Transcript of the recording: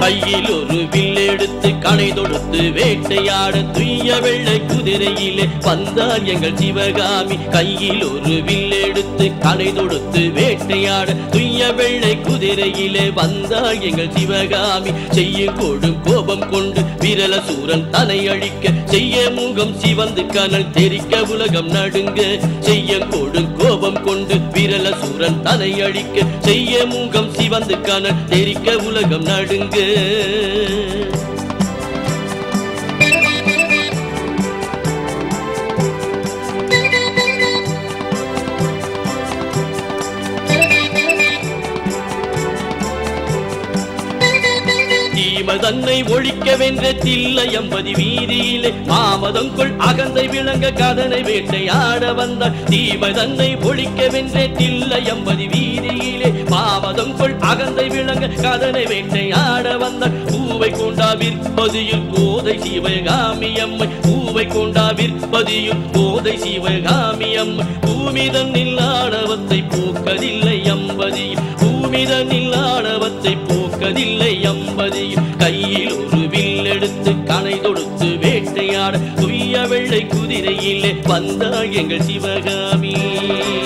கையில் ஒரு வில்லெடுத்து கணை தொடுத்து வேட்டையாட துய்ய வெள்ளை குதிரையிலே வந்தார் எங்கள் சிவகாமி. கையில் ஒரு வில்லெடுத்து கணை தொடுத்து வேட்டையாட துய்ய வெள்ளை குதிரையிலே வந்தார் எங்கள் சிவகாமி. செய்யும் கொடும் கோபம் கொண்டு விரல சூரன் தனை அழிக்க செய்ய முகம் சிவந்து கனல் தெரிக்க உலகம் நடுங்க. செய்ய கொடும் கோபம் கொண்டு விரல சூரன் தனை அழிக்க செய்ய முகம் சிவந்து கனல் தெரிக்க உலகம் நடுங்க. தன்னை ஒழிக்க வென்ற தில்லையம்பதி வீதியிலே மாமதங்கொள் அகந்தை விளங்க கதனை வேட்டையாட வந்தார். தீமை தன்னை ஒழிக்க வென்ற தில்லையம்பதி வீதியிலே மாமதங்கொள் அகந்தை விளங்க கதனை வேட்டையாட வந்தார். பூவை கொண்டா விற்பதியில் கோதை சிவகாமி அம்மை. பூவை கொண்டா விற்பதியில் கோதை சிவகாமி அம்மை. பூமிதனில் ஆணவத்தை போக்கதில்லை அம்பதியில். பூமிதனில் ஆணவத்தை போக்கதில்லை அம்பதியில். கையில் ஒரு வில்லெடுத்து கணை தொடுத்து வேட்டையாட துய்ய வெள்ளை குதிரையிலே வந்தாள் எங்கள் சிவகாமி.